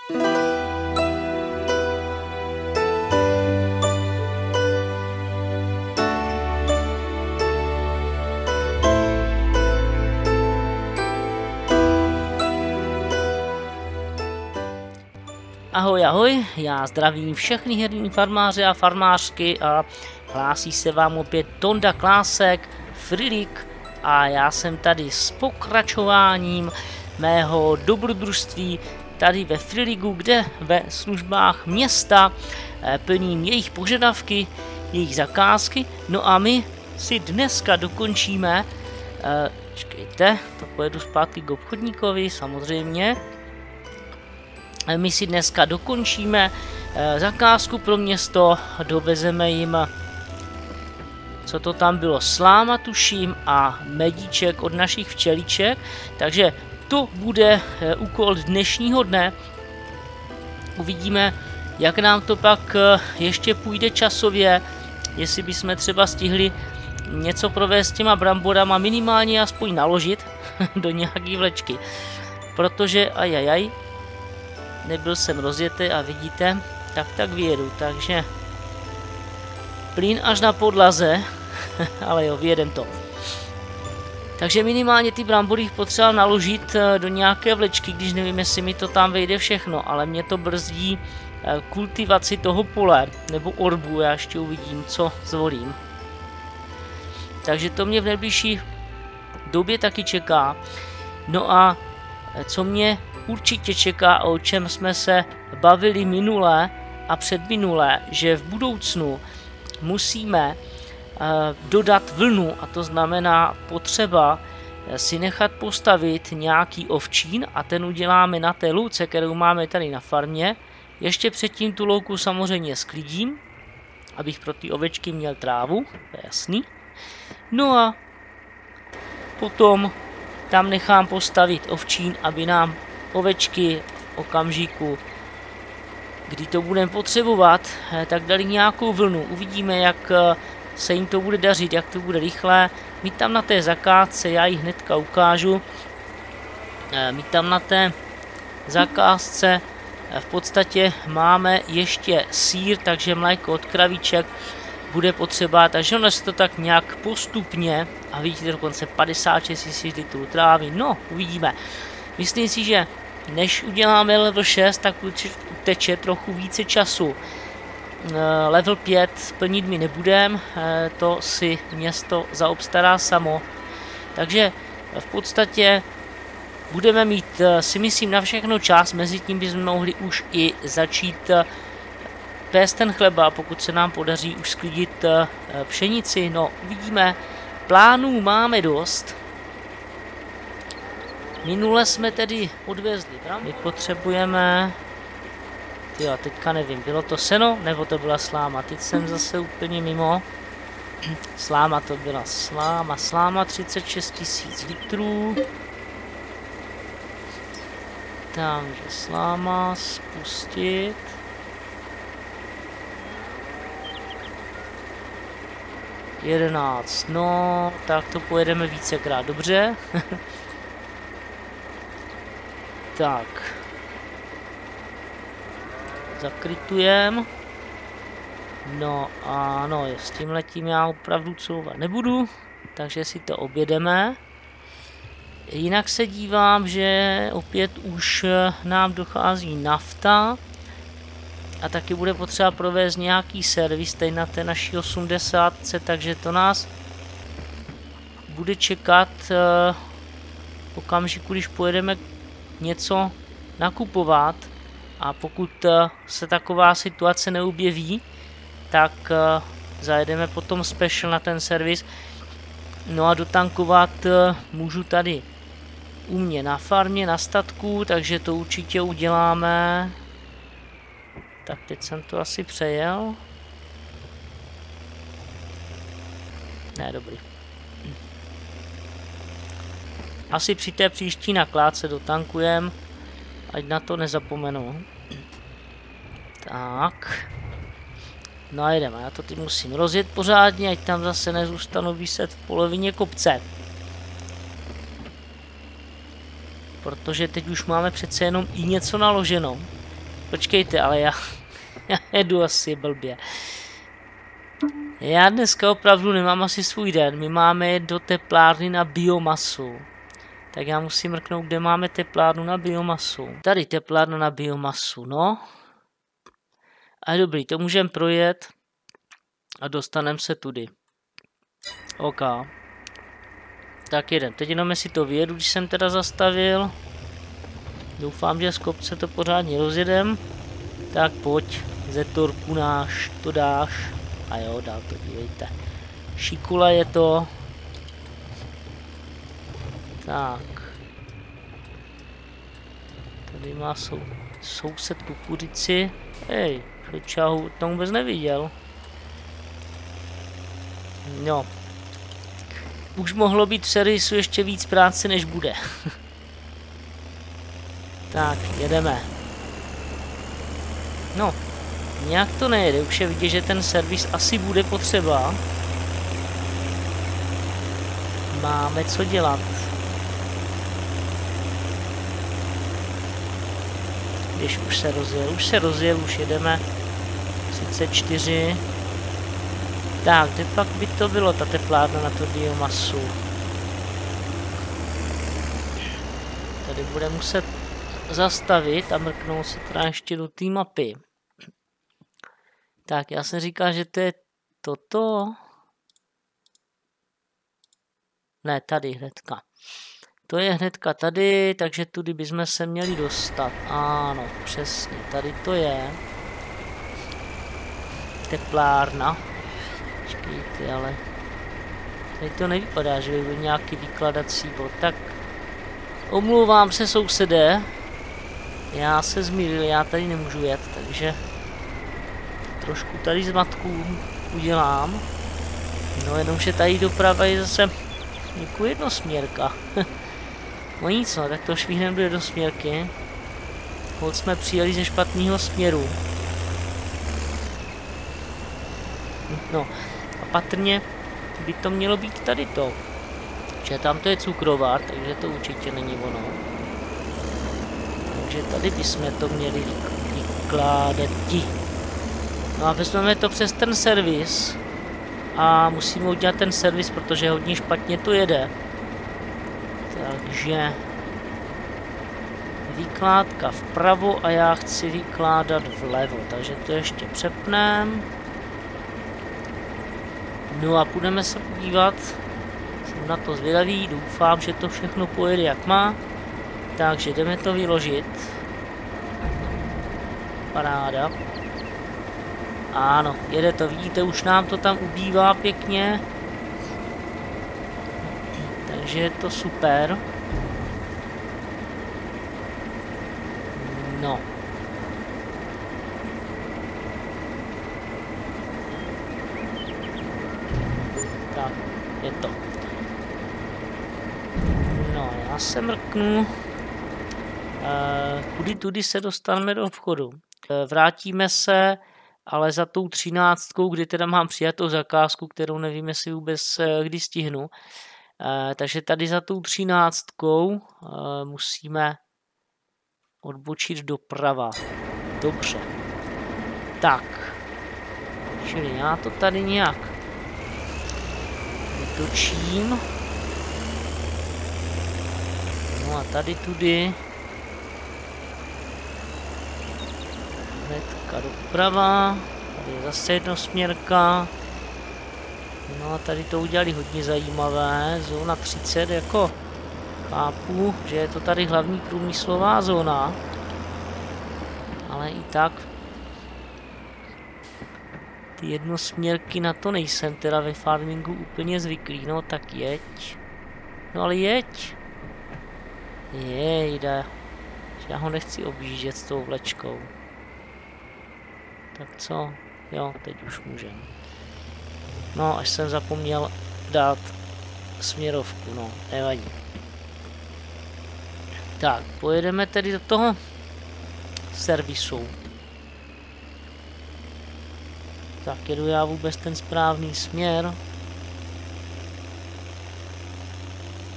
Ahoj, ahoj, já zdravím všechny herní farmáře a farmářky a hlásí se vám opět Tonda Klásek, Frilik a já jsem tady s pokračováním mého dobrodružství tady ve Friligu, kde ve službách města plním jejich požadavky, jejich zakázky, no a my si dneska dokončíme, počkejte, to pojedu zpátky k obchodníkovi, samozřejmě. My si dneska dokončíme zakázku pro město, dovezeme jim, co to tam bylo, sláma tuším a medíček od našich včeliček, takže to bude úkol dnešního dne. Uvidíme, jak nám to pak ještě půjde časově, jestli bychom třeba stihli něco provést s těma bramborama, minimálně aspoň naložit do nějaký vlečky, protože ajajaj, nebyl jsem rozjetý a vidíte, tak vyjedu, takže plyn až na podlaze, ale jo, vyjedem to. Takže minimálně ty brambory potřeba naložit do nějaké vlečky, když nevím, jestli mi to tam vejde všechno, ale mě to brzdí kultivaci toho pole, nebo orbu, já ještě uvidím, co zvolím. Takže to mě v nejbližší době taky čeká. No a co mě určitě čeká, o čem jsme se bavili minule a předminule, že v budoucnu musíme dodat vlnu, a to znamená potřeba si nechat postavit nějaký ovčín a ten uděláme na té louce, kterou máme tady na farmě. Ještě předtím tu louku samozřejmě sklidím, abych pro ty ovečky měl trávu, to je jasný. No a potom tam nechám postavit ovčín, aby nám ovečky v okamžiku, kdy to budeme potřebovat, tak dali nějakou vlnu. Uvidíme, jak se jim to bude dařit, jak to bude rychle. My tam na té zakázce, já ji hnedka ukážu, my tam na té zakázce v podstatě máme ještě sýr, takže mléko od kravíček bude potřeba, takže ono se to tak nějak postupně, a vidíte dokonce 56 000 litrů trávy, no uvidíme. Myslím si, že než uděláme level 6, tak uteče trochu více času. Level 5 plnit mi nebudem, to si město zaobstará samo. Takže v podstatě budeme mít, si myslím, na všechno čas, mezi tím bychom mohli už i začít péct ten chleba, pokud se nám podaří už sklidit pšenici. No, uvidíme, plánů máme dost. Minule jsme tedy odvezli, my potřebujeme, tyjo, teďka nevím, bylo to seno, nebo to byla sláma, teď jsem zase úplně mimo. Sláma to byla, sláma 36 000 litrů. Takže sláma, spustit. Jedenáct, no, tak to pojedeme vícekrát, dobře. Tak. Zakrytujem. No ano, s tímhletím já opravdu couvat nebudu, takže si to objedeme. Jinak se dívám, že opět už nám dochází nafta a taky bude potřeba provést nějaký servis tady na té naší 80, takže to nás bude čekat v okamžiku, když pojedeme něco nakupovat, a pokud se taková situace neobjeví, tak zajedeme potom special na ten servis. No a dotankovat můžu tady u mě na farmě, na statku, takže to určitě uděláme. Tak teď jsem to asi přejel. Ne, dobrý. Asi při té příští nakládce dotankujeme, ať na to nezapomenu. Tak. No a jdeme, já to teď musím rozjet pořádně, ať tam zase nezůstanu viset v polovině kopce. Protože teď už máme přece jenom i něco naloženo. Počkejte, ale já jedu asi blbě. Já dneska opravdu nemám asi svůj den. My máme jet do teplárny na biomasu. Tak já musím mrknout, kde máme teplárnu na biomasu. Tady teplárna na biomasu, no. A dobrý, to můžeme projet a dostaneme se tudy. OK. Tak jedem. Teď jenom si to vyjedu, když jsem teda zastavil. Doufám, že z kopce to pořádně rozjedem. Tak pojď, Zetorku náš, to dáš. A jo, dál to, dívejte. Šikula je to. Tak. Tady má soused kukuřici. Hej, já ho to vůbec neviděl. No. Už mohlo být v servisu ještě víc práce, než bude. Tak, jedeme. No, nějak to nejde, už je vidět, že ten servis asi bude potřeba. Máme co dělat. Když už se rozjel, už jedeme. 34. Tak, kde pak by to bylo, ta teplárna na tu biomasu? Tady bude muset zastavit a mrknout se teda ještě do té mapy. Tak, já jsem říkal, že to je toto. Ne, tady hnedka. To je hnedka tady, takže tudy bychom se měli dostat. Ano, přesně, tady to je. Teplárna. Počkejte, ale tady to nevypadá, že by byl nějaký vykladací bod. Tak, omlouvám se, sousedé. Já se zmýlil, já tady nemůžu jet, takže trošku tady zmatků udělám. No jenomže tady doprava je zase jako jednosměrka. No nic, no, tak to švihneme do jednosměrky. Hoď jsme přijeli ze špatného směru. No a patrně by to mělo být tady to. Že tam to je cukrovar, takže to určitě není ono. Takže tady bychom to měli vykládat. No a vezmeme to přes ten servis. A musíme udělat ten servis, protože hodně špatně to jede. Takže vykládka vpravo a já chci vykládat vlevo. Takže to ještě přepneme. No a půjdeme se podívat. Jsem na to zvědavý, doufám, že to všechno pojede jak má. Takže jdeme to vyložit. Paráda. Ano, jede to, vidíte, už nám to tam ubývá pěkně. Takže je to super. No. Tak, je to. No, já se mrknu. Kudy tudy se dostaneme do vchodu. Vrátíme se, ale za tou 13, kdy teda mám přijatou zakázku, kterou nevím, jestli vůbec kdy stihnu. Takže tady za tou 13 musíme odbočit doprava. Dobře. Tak. Čili já to tady nějak vytočím. No a tady tudy. Hnedka doprava. Tady je zase jednosměrka. No a tady to udělali hodně zajímavé. Zóna 30, jako chápu, že je to tady hlavní průmyslová zóna. Ale i tak ty jednosměrky na to nejsem teda ve farmingu úplně zvyklý. No tak jeď. No ale jeď. Jejda. Já ho nechci objíždět s tou vlečkou. Tak co? Jo, teď už můžem. No, až jsem zapomněl dát směrovku, no, nevadí. Tak, pojedeme tedy do toho servisu. Tak, jedu já vůbec ten správný směr.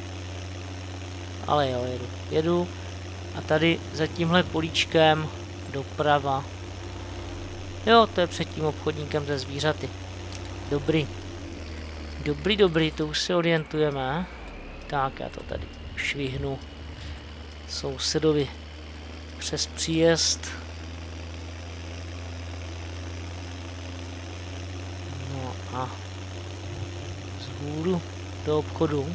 Ale jo, jedu. A tady za tímhle políčkem doprava. Jo, to je před tím obchodníkem ze zvířaty. Dobrý. Dobrý, to už se orientujeme. Tak, já to tady švihnu sousedovi přes příjezd. No a vzhůru do obchodu.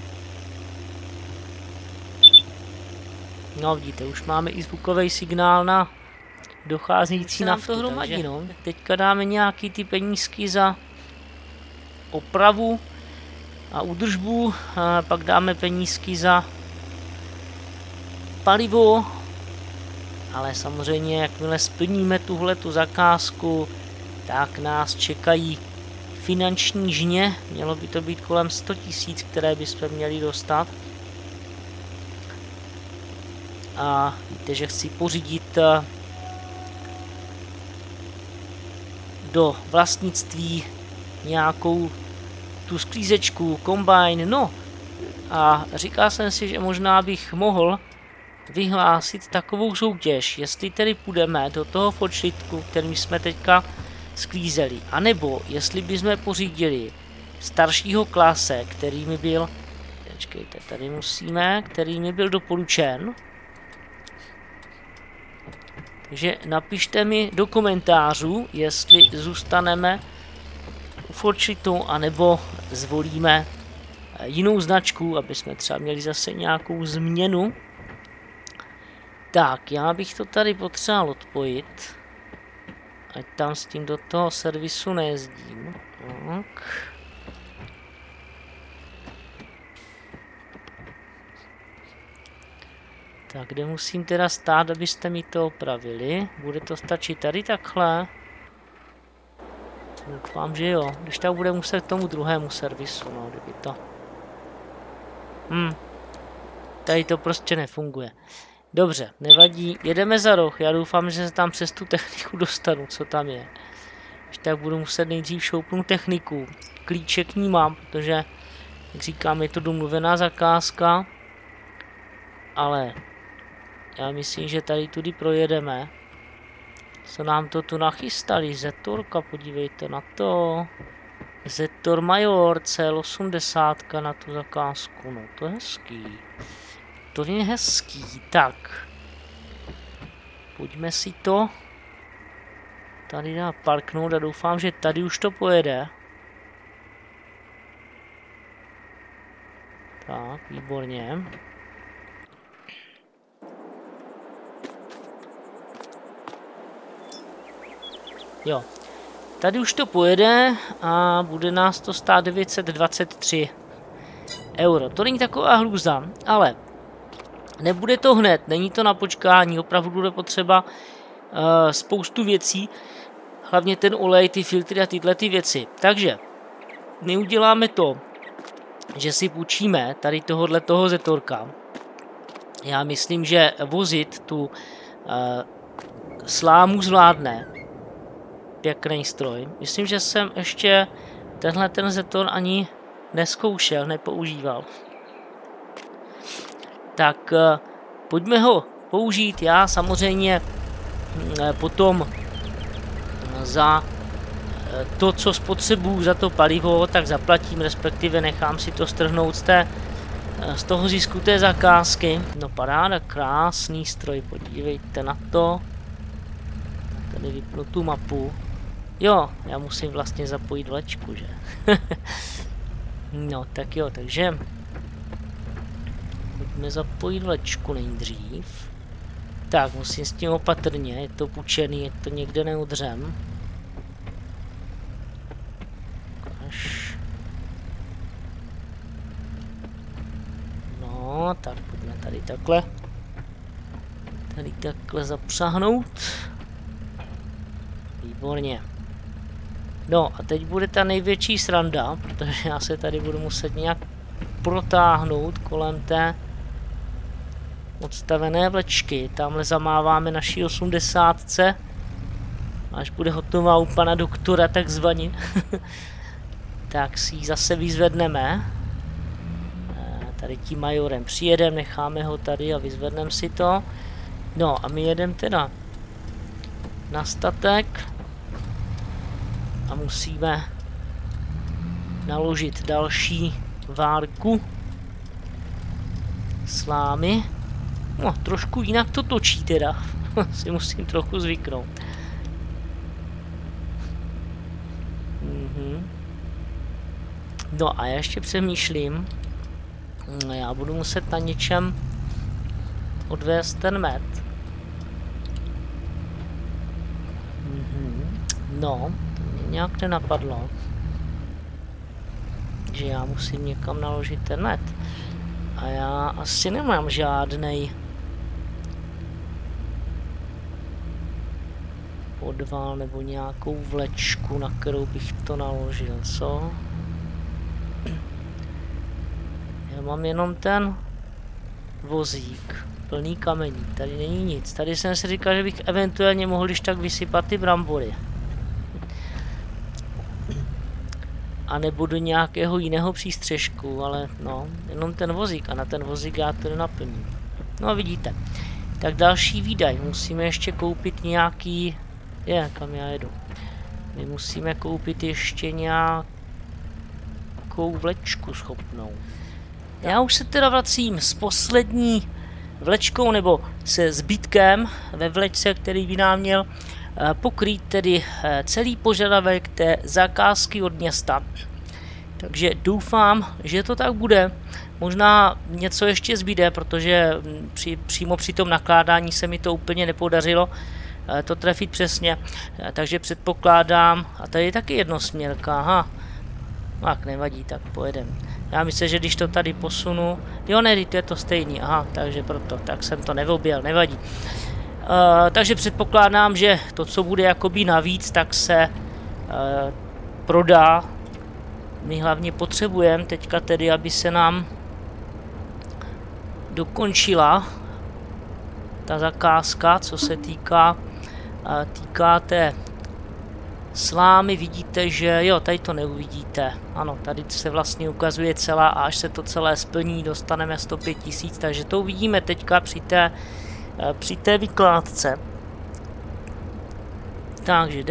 No vidíte, už máme i zvukový signál na docházející naftu hromadí, no. Teďka dáme nějaký ty penízky za opravu a údržbu, a pak dáme penízky za palivo, ale samozřejmě jakmile splníme tuhletu zakázku, tak nás čekají finanční žně, mělo by to být kolem 100 000, které bychom měli dostat. A víte, že chci pořídit do vlastnictví nějakou tu sklízečku, kombajn, no. A říkal jsem si, že možná bych mohl vyhlásit takovou soutěž, jestli tedy půjdeme do toho počítku, který jsme teďka sklízeli, anebo jestli bychom pořídili staršího klase, který mi byl, počkejte, tady musíme, který mi byl doporučen. Takže napište mi do komentářů, jestli zůstaneme u Fortschrittu, anebo zvolíme jinou značku, aby jsme třeba měli zase nějakou změnu. Tak, já bych to tady potřeboval odpojit, ať tam s tím do toho servisu nejezdím. Tak. Tak, kde musím teda stát, abyste mi to opravili? Bude to stačit tady takhle? Doufám, že jo. Když tak bude muset k tomu druhému servisu, no, kdyby to... Tady to prostě nefunguje. Dobře, nevadí. Jedeme za roh. Já doufám, že se tam přes tu techniku dostanu, co tam je. Když tak budu muset nejdřív šoupnout techniku. Klíče k ní mám, protože, jak říkám, je to domluvená zakázka. Ale já myslím, že tady tudy projedeme. Co nám to tu nachystali? Zetorka, podívejte na to. Zetor Major, CL80 na tu zakázku. No to je hezký. To je hezký. Tak. Pojďme si to tady dá parknout a doufám, že tady už to pojede. Tak, výborně. Jo, tady už to pojede a bude nás to stát 923 euro. To není taková hrůza, ale nebude to hned, není to na počkání, opravdu bude potřeba spoustu věcí, hlavně ten olej, ty filtry a tyhle ty věci. Takže my uděláme to, že si půjčíme tady toho Zetorka. Já myslím, že vozit tu slámu zvládne. Pěkný stroj. Myslím, že jsem ještě tenhle ten Zetor ani neskoušel, nepoužíval. Tak pojďme ho použít. Já samozřejmě potom za to, co spotřebuju, za to palivo, tak zaplatím, respektive nechám si to strhnout z toho zisku té zakázky. No paráda, krásný stroj, podívejte na to. Tady vypnu tu mapu. Jo, já musím vlastně zapojit vlečku, že? No, tak jo, takže pojďme zapojit vlečku nejdřív. Tak, musím s tím opatrně, je to pučený, je to někde neudřem. Ukaž. No, tak pojďme tady takhle. Tady takhle zapřahnout. Výborně. No a teď bude ta největší sranda, protože já se tady budu muset nějak protáhnout kolem té odstavené vlečky. Tamhle zamáváme naší 80. Až bude hotová u pana doktora takzvaně. Tak si ji zase vyzvedneme. Tady tím majorem přijedeme, necháme ho tady a vyzvedneme si to. No a my jedeme teda na statek a musíme naložit další várku slámy. No, trošku jinak to točí teda. Si musím trochu zvyknout. No a já ještě přemýšlím. Já budu muset na něčem odvést ten med. No, to mě nějak nenapadlo. Že já musím někam naložit ten med. A já asi nemám žádnej podval nebo nějakou vlečku, na kterou bych to naložil, co? Já mám jenom ten vozík, plný kamení, tady není nic. Tady jsem si říkal, že bych eventuálně mohl když tak vysypat ty brambory. A nebo do nějakého jiného přístřežku, ale no, jenom ten vozík a na ten vozík já to nenaplním. No vidíte. Tak další výdaj, musíme ještě koupit nějaký... kam já jedu? My musíme koupit ještě nějakou vlečku schopnou. Já už se teda vracím s poslední vlečkou, nebo se zbytkem ve vlečce, který by nám měl pokrýt tedy celý požadavek té zakázky od města. Takže doufám, že to tak bude. Možná něco ještě zbyde, protože přímo při tom nakládání se mi to úplně nepodařilo to trefit přesně. Takže předpokládám, a tady je taky jednosměrka, aha. Tak nevadí, tak pojedem. Já myslím, že když to tady posunu, jo ne, to je to stejný, aha, takže proto, tak jsem to neobjel, nevadí. Takže předpokládám, že to, co bude jakoby navíc, tak se prodá. My hlavně potřebujeme teďka tedy, aby se nám dokončila ta zakázka, co se týká té slámy. Vidíte, že jo, tady to neuvidíte. Ano, tady se vlastně ukazuje celá a až se to celé splní, dostaneme 105 000, takže to uvidíme teďka při té vykládce. Takže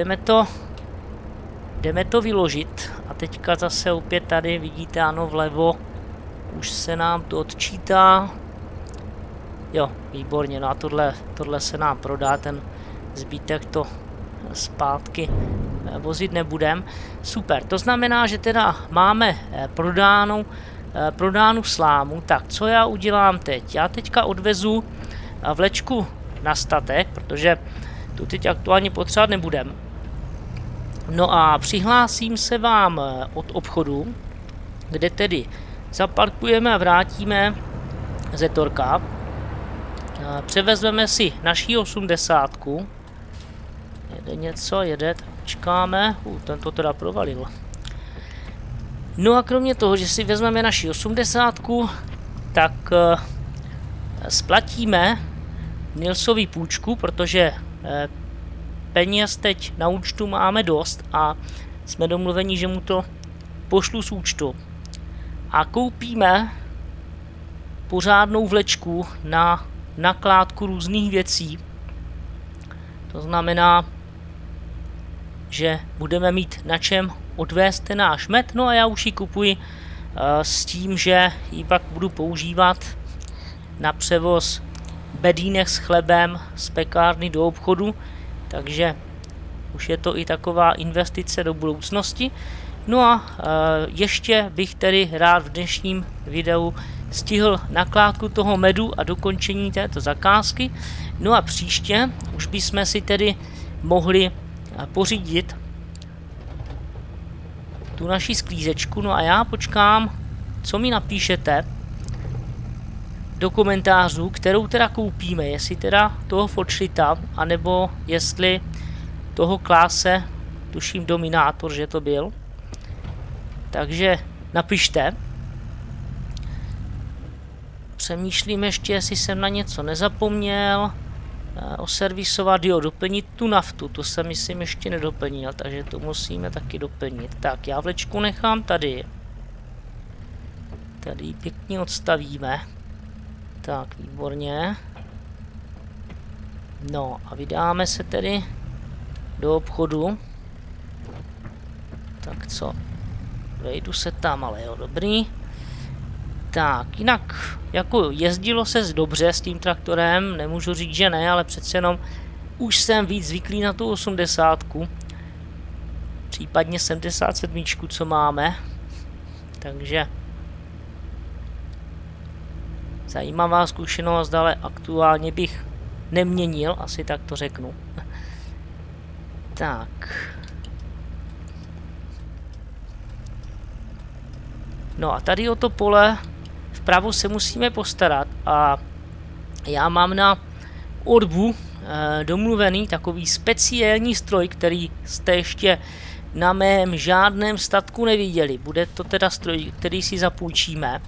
jdeme to vyložit a teďka zase opět tady vidíte, ano, vlevo už se nám to odčítá. Jo, výborně, no a tohle se nám prodá, ten zbytek to zpátky vozit nebudem. Super, to znamená, že teda máme prodánu slámu. Tak, co já udělám teď? Já teďka odvezu vlečku na statek, protože tu teď aktuálně potřebovat nebudem. No a přihlásím se vám od obchodu, kde tedy zaparkujeme a vrátíme Zetorka. Převezmeme si naší 80. Jede něco, jede, tak počkáme. Ten to teda provalil. No a kromě toho, že si vezmeme naši 80, tak splatíme Nilsovi půjčku, protože peněz teď na účtu máme dost a jsme domluveni, že mu to pošlu z účtu. A koupíme pořádnou vlečku na nakládku různých věcí. To znamená, že budeme mít na čem odvést ten náš med. No a já už ji kupuji s tím, že ji pak budu používat na převoz bedínek s chlebem z pekárny do obchodu. Takže už je to i taková investice do budoucnosti. No a ještě bych tedy rád v dnešním videu stihl nakládku toho medu a dokončení této zakázky. No a příště už bychom si tedy mohli pořídit tu naši sklízečku. No a já počkám, co mi napíšete do komentářů, kterou teda koupíme, jestli teda toho Fortschritta, anebo jestli toho Klase, tuším Dominátor, že to byl. Takže napište. Přemýšlím ještě, jestli jsem na něco nezapomněl. Oservisovat, jo, doplnit tu naftu, to jsem myslím ještě nedoplnil, takže to musíme taky doplnit. Tak, já vlečku nechám tady. Tady ji pěkně odstavíme. Tak, výborně. No a vydáme se tedy do obchodu. Tak co? Vejdu se tam, ale jo, dobrý. Tak, jinak, jako jezdilo se dobře s tím traktorem, nemůžu říct, že ne, ale přece jenom už jsem víc zvyklý na tu 80, případně 77, co máme. Takže zajímavá zkušenost, ale aktuálně bych neměnil, asi tak to řeknu. Tak. No a tady o to pole vpravo se musíme postarat a já mám na orbu domluvený takový speciální stroj, který jste ještě na mém žádném statku neviděli. Bude to teda stroj, který si zapůjčíme.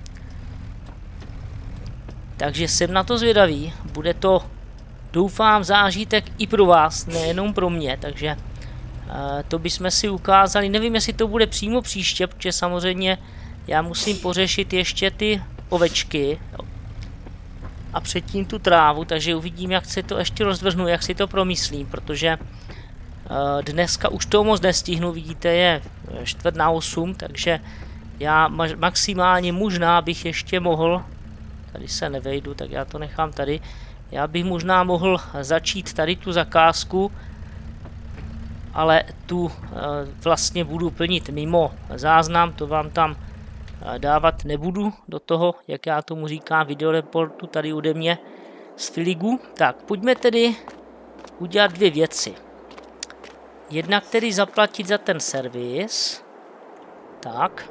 Takže jsem na to zvědavý. Bude to, doufám, zážitek i pro vás, nejenom pro mě. Takže to bychom si ukázali. Nevím, jestli to bude přímo příště, protože samozřejmě já musím pořešit ještě ty ovečky a předtím tu trávu, takže uvidím, jak se to ještě rozvržnu, jak si to promyslím, protože dneska už to moc nestihnu, vidíte, je 7:45, takže já maximálně možná bych ještě mohl, tady se nevejdu, tak já to nechám tady, já bych možná mohl začít tady tu zakázku, ale tu vlastně budu plnit mimo záznam, to vám tam dávat nebudu do toho, jak já tomu říkám, videoreportu tady ode mě z Filigu. Tak, pojďme tedy udělat dvě věci. Jednak tedy zaplatit za ten servis. Tak.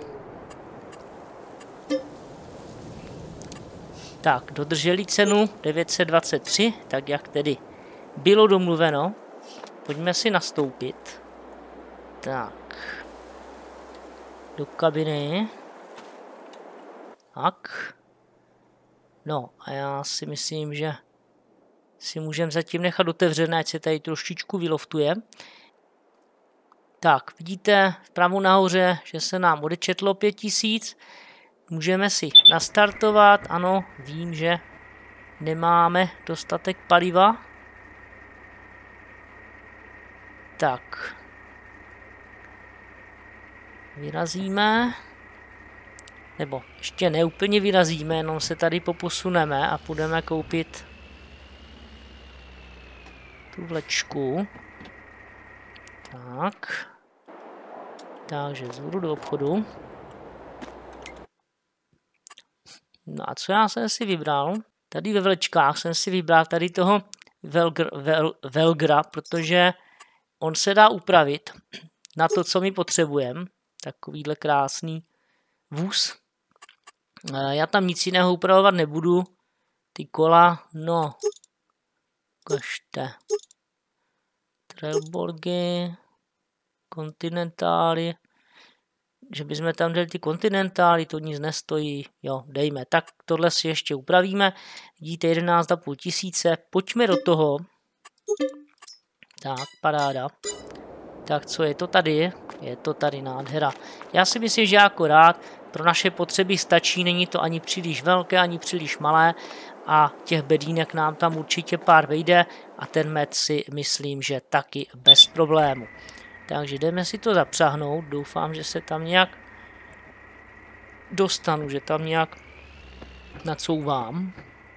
Tak, dodrželi cenu 923, tak jak tedy bylo domluveno. Pojďme si nastoupit. Tak. Do kabiny. Tak. No a já si myslím, že si můžeme zatím nechat otevřené, ať se tady trošičku vyloftuje. Tak, vidíte vpravo nahoře, že se nám odečetlo 5000. Můžeme si nastartovat. Ano, vím, že nemáme dostatek paliva. Tak. Vyrazíme. Nebo ještě neúplně vyrazíme, jenom se tady poposuneme a půjdeme koupit tu vlečku. Tak. Takže zvodu do obchodu. No a co já jsem si vybral? Tady ve vlečkách jsem si vybral tady toho Velgra, protože on se dá upravit na to, co my potřebujeme. Takovýhle krásný vůz. Já tam nic jiného upravovat nebudu. Ty kola, no, ukažte. Trailborgy, Continentály, že bychom tam dali ty Continentály, to nic nestojí, jo, dejme. Tak tohle si ještě upravíme. Vidíte, 11,5 tisíce, pojďme do toho. Tak, paráda. Tak co je to tady? Je to tady nádhera. Já si myslím, že akorát pro naše potřeby stačí, není to ani příliš velké, ani příliš malé a těch bedínek nám tam určitě pár vejde a ten med si myslím, že taky bez problému. Takže jdeme si to zapřahnout, doufám, že se tam nějak dostanu, že tam nějak nacouvám.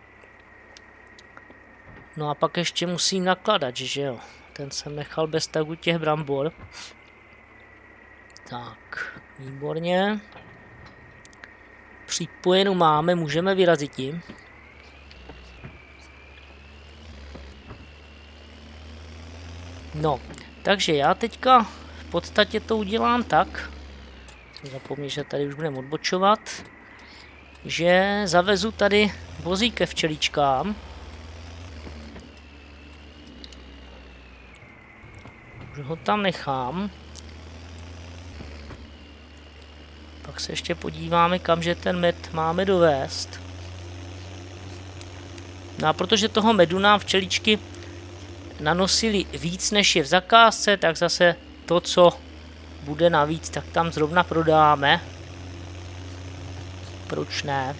No a pak ještě musím nakladat, že jo, ten jsem nechal bez tagu těch brambor. Tak, výborně. Připojenou máme, můžeme vyrazit tím. No, takže já teďka v podstatě to udělám tak, zapomněl, že tady už budeme odbočovat, že zavezu tady vozík ke včeličkám. Už ho tam nechám. Pak se ještě podíváme, kamže ten med máme dovést. No a protože toho medu nám včeličky nanosili víc, než je v zakázce, tak zase to, co bude navíc, tak tam zrovna prodáme. Proč ne?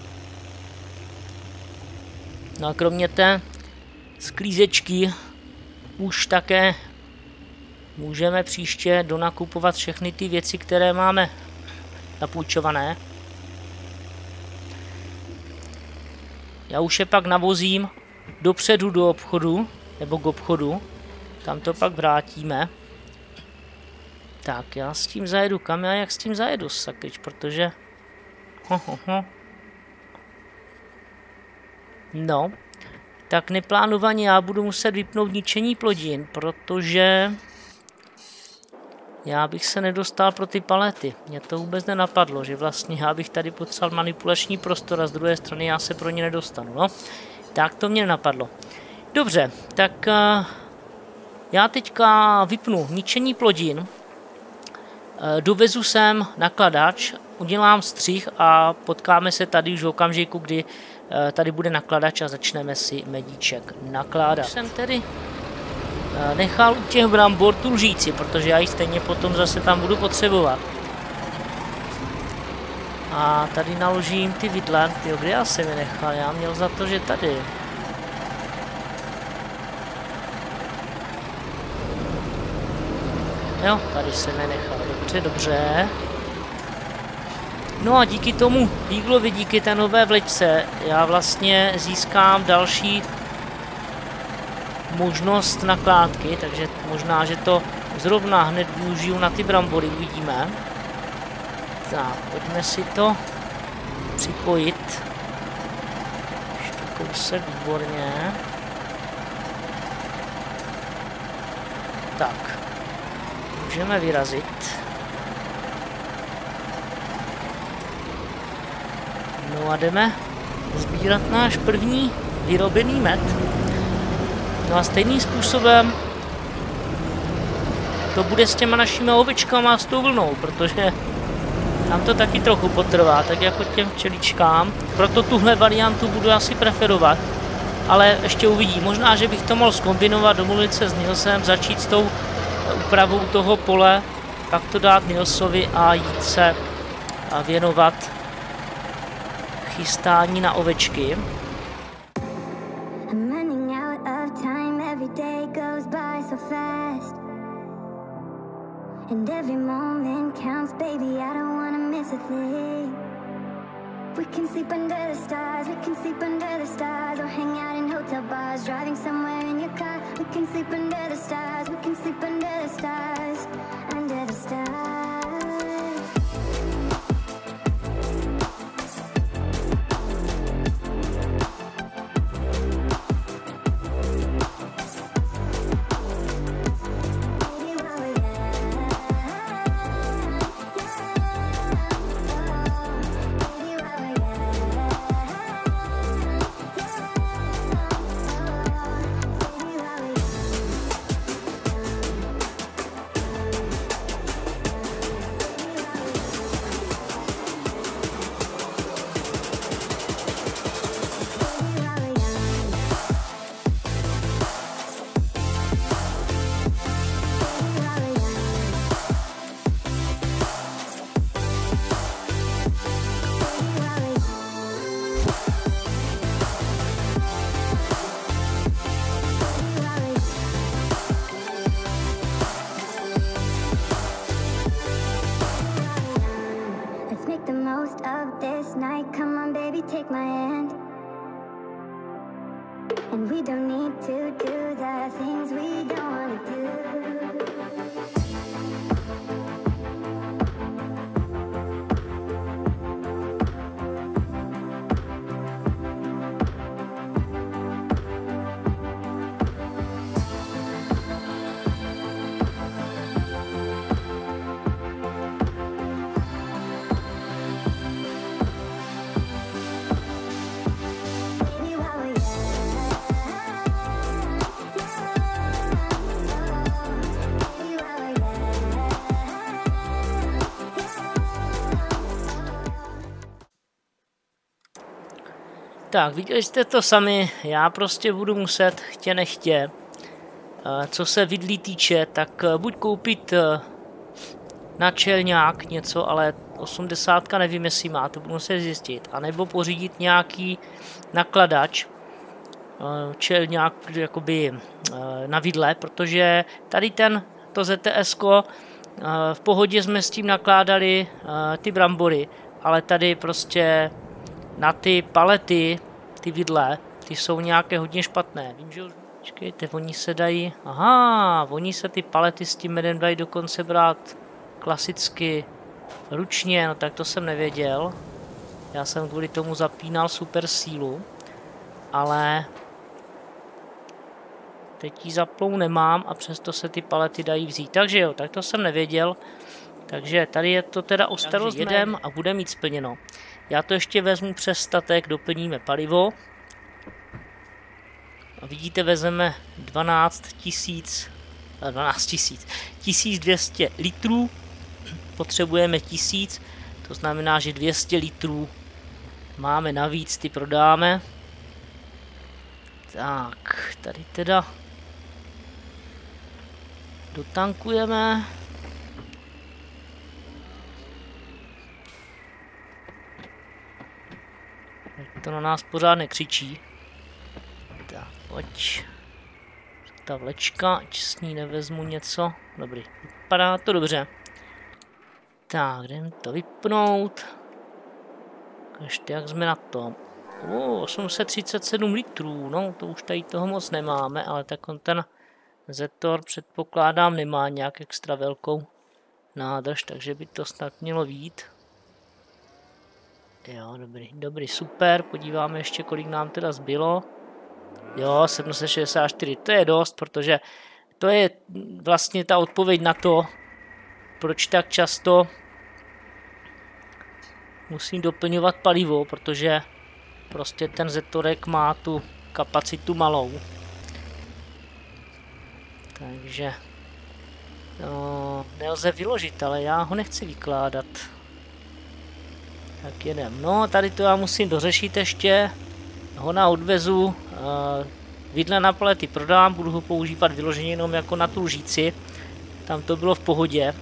No a kromě té sklízečky už také můžeme příště donakupovat všechny ty věci, které máme napůjčované. Já už je pak navozím dopředu do obchodu, nebo k obchodu. Tam to pak vrátíme. Tak, já s tím zajedu. Kam já jak s tím zajedu, sakryč, protože... No, tak neplánovaně já budu muset vypnout ničení plodin, protože... Já bych se nedostal pro ty palety. Mně to vůbec nenapadlo, že vlastně já bych tady potřeboval manipulační prostor a z druhé strany já se pro ně nedostanu. No, tak to mě napadlo. Dobře, tak já teďka vypnu ničení plodin, dovezu sem nakladač, udělám střih a potkáme se tady už v okamžiku, kdy tady bude nakladač a začneme si medíček nakládat. Jsem tedy nechal u těch brambor tu lžíci, protože já ji stejně potom zase tam budu potřebovat. A tady naložím ty vidle. Tyjo, kde já jsem je nechal? Já měl za to, že tady. Jo, tady jsem je nechal. Dobře, dobře. No a díky tomu výglovi, díky té nové vlečce, já vlastně získám další možnost nakládky, takže možná, že to zrovna hned využiju na ty brambory, uvidíme. Tak, pojďme si to připojit. Ještě kousek, výborně. Tak, můžeme vyrazit. No a jdeme sbírat náš první vyrobený med. No a stejným způsobem to bude s těma našimi ovečkama a s tou vlnou, protože tam to taky trochu potrvá, tak jako těm včeličkám. Proto tuhle variantu budu asi preferovat, ale ještě uvidím. Možná, že bych to mohl zkombinovat, domluvit se s Nilsem, začít s tou úpravou toho pole, pak to dát Nilsovi a jít se věnovat chystání na ovečky. And every moment counts, baby, I don't wanna miss a thing. We can sleep under the stars, we can sleep under the stars, or hang out in hotel bars, driving somewhere in your car. We can sleep under the stars, we can sleep under the stars, under the stars. Take my hand, and we don't need to do the things we don't want to do. Tak, viděli jste to sami, já prostě budu muset, chtě nechtě, co se vidlí týče, tak buď koupit načelňák něco, ale 80 nevím, jestli má, to budu muset zjistit, anebo pořídit nějaký nakladač, čelňák jakoby na vidle, protože tady ten to ZTS-ko. V pohodě jsme s tím nakládali ty brambory, ale tady prostě na ty palety, ty vidle, ty jsou nějaké hodně špatné. Vím, že už... Počkejte, oni se dají... Aha, oni se ty palety s tím medem dají dokonce brát klasicky ručně, no tak to jsem nevěděl. Já jsem kvůli tomu zapínal super sílu, ale teď ji zaplou nemám a přesto se ty palety dají vzít. Takže jo, tak to jsem nevěděl. Takže tady je to teda o starost jedem a bude mít splněno. Já to ještě vezmu přes statek, doplníme palivo. A vidíte, vezmeme 1200 litrů. Potřebujeme 1000, to znamená, že 200 litrů máme navíc, ty prodáme. Tak, tady teda dotankujeme. To na nás pořád nekřičí. Tak, pojď. Ta vlečka, ať s ní nevezmu něco. Dobrý, vypadá to dobře. Tak, jdem to vypnout. Ještě jak jsme na tom. 837 litrů, no to už tady toho moc nemáme, ale tak on ten Zetor předpokládám nemá nějak extra velkou nádrž, takže by to snad mělo vyjít. Jo, dobrý, super, podíváme ještě, kolik nám teda zbylo. Jo, 764, to je dost, protože to je vlastně ta odpověď na to, proč tak často musím doplňovat palivo, protože prostě ten Zetorek má tu kapacitu malou. Takže no, nelze vyložit, ale já ho nechci vykládat. Tak jedem. No, tady to já musím dořešit ještě. Hona odvezu, vidle na palety prodám, budu ho používat vyloženě jenom jako na tu lžíci. Tam to bylo v pohodě.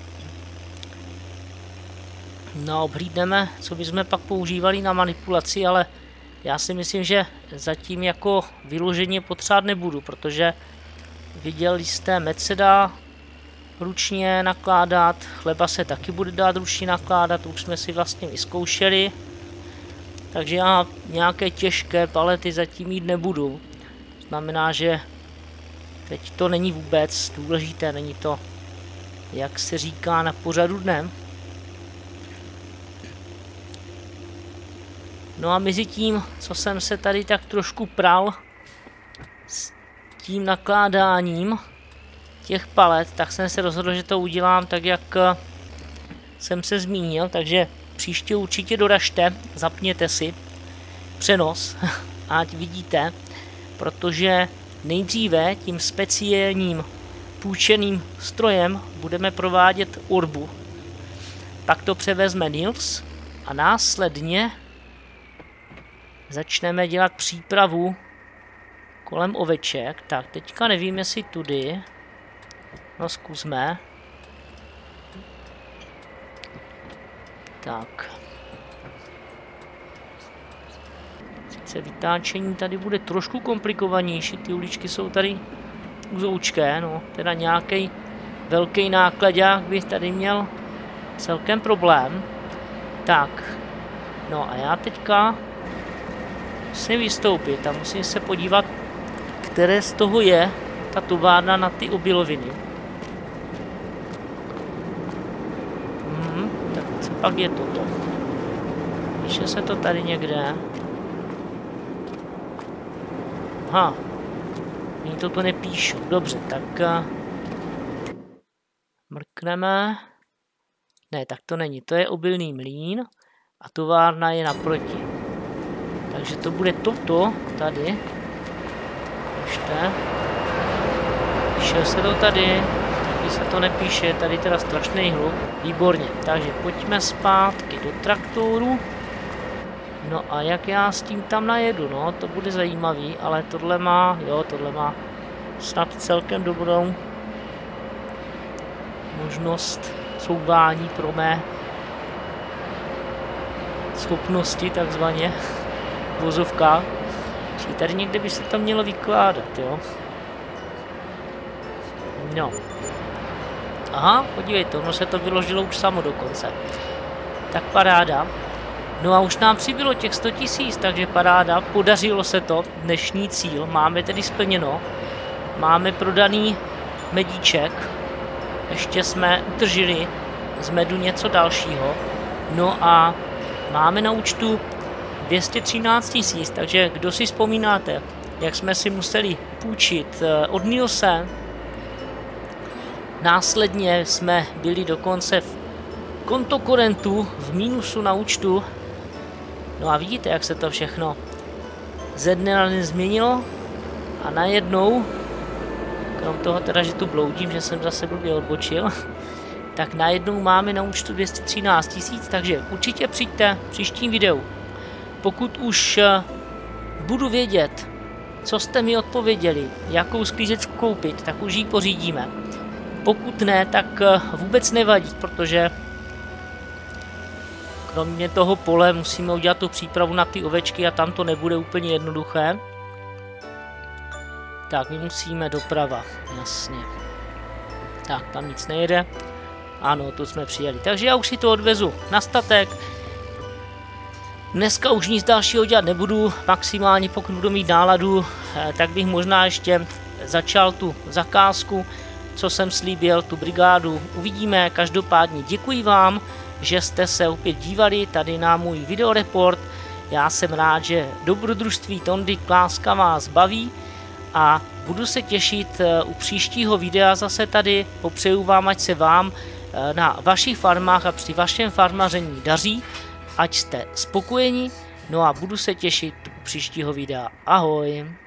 No, obhlídneme, co bychom pak používali na manipulaci, ale já si myslím, že zatím jako vyloženě potřebovat nebudu, protože viděli jste, med se dá ručně nakládat, chleba se taky bude dát ručně nakládat, to už jsme si vlastně vyzkoušeli. Takže já nějaké těžké palety zatím mít nebudu. Znamená, že teď to není vůbec důležité, není to, jak se říká, na pořadu dnem. No a mezi tím, co jsem se tady tak trošku pral s tím nakládáním těch palet, tak jsem se rozhodl, že to udělám tak, jak jsem se zmínil, takže příště určitě doražte, zapněte si přenos, ať vidíte, protože nejdříve tím speciálním půjčeným strojem budeme provádět orbu, pak to převezme Nils a následně začneme dělat přípravu kolem oveček. Tak, teďka nevím, jestli tudy. No, zkusme. Tak. Sice vytáčení tady bude trošku komplikovanější, ty uličky jsou tady uzoučké, no, teda nějaký velký nákladák by tady měl celkem problém. Tak, no a já teďka musím vystoupit a musím se podívat, které z toho je ta továrna na ty obiloviny. Tak co pak je toto? Píše se to tady někde. Aha, oni toto nepíšou. Dobře, tak mrkneme. Ne, tak to není. To je obilný mlýn a továrna je naproti. Takže to bude toto tady. Píšte. Píše se to tady. Tady se to nepíše, tady teda strašný hluk. Výborně. Takže pojďme zpátky do traktoru. No a jak já s tím tam najedu, no, to bude zajímavý, ale tohle má, jo, tohle má snad celkem dobrou možnost couvání pro mé schopnosti, takzvaně, v vozovkách. Čili tady někde by se to mělo vykládat, jo. No, Aha, podívejte, ono se to vyložilo už samo dokonce. Tak paráda. No a už nám přibylo těch 100 000, takže paráda, podařilo se to, dnešní cíl, máme tedy splněno. Máme prodaný medíček, ještě jsme utržili z medu něco dalšího. No a máme na účtu 213 000, takže kdo si vzpomínáte, jak jsme si museli půjčit od Nilse, následně jsme byli dokonce v kontokorentu, v mínusu na účtu. No a vidíte, jak se to všechno ze dne na den změnilo a najednou, krom toho teda, že tu bloudím, že jsem zase blbě odbočil, tak najednou máme na účtu 213 000, takže určitě přijďte v příštím videu. Pokud už budu vědět, co jste mi odpověděli, jakou sklízečku koupit, tak už ji pořídíme. Pokud ne, tak vůbec nevadí, protože kromě toho pole musíme udělat tu přípravu na ty ovečky a tam to nebude úplně jednoduché. Tak, my musíme doprava, jasně. Tak, tam nic nejede. Ano, tu jsme přijeli. Takže já už si to odvezu na statek. Dneska už nic dalšího dělat nebudu, maximálně pokud budu mít náladu, tak bych možná ještě začal tu zakázku, co jsem slíbil, tu brigádu. Uvidíme, každopádně děkuji vám, že jste se opět dívali tady na můj videoreport. Já jsem rád, že dobrodružství Tondy Kláska vás baví a budu se těšit u příštího videa zase tady. Popřeju vám, ať se vám na vašich farmách a při vašem farmaření daří, ať jste spokojeni, no a budu se těšit u příštího videa. Ahoj!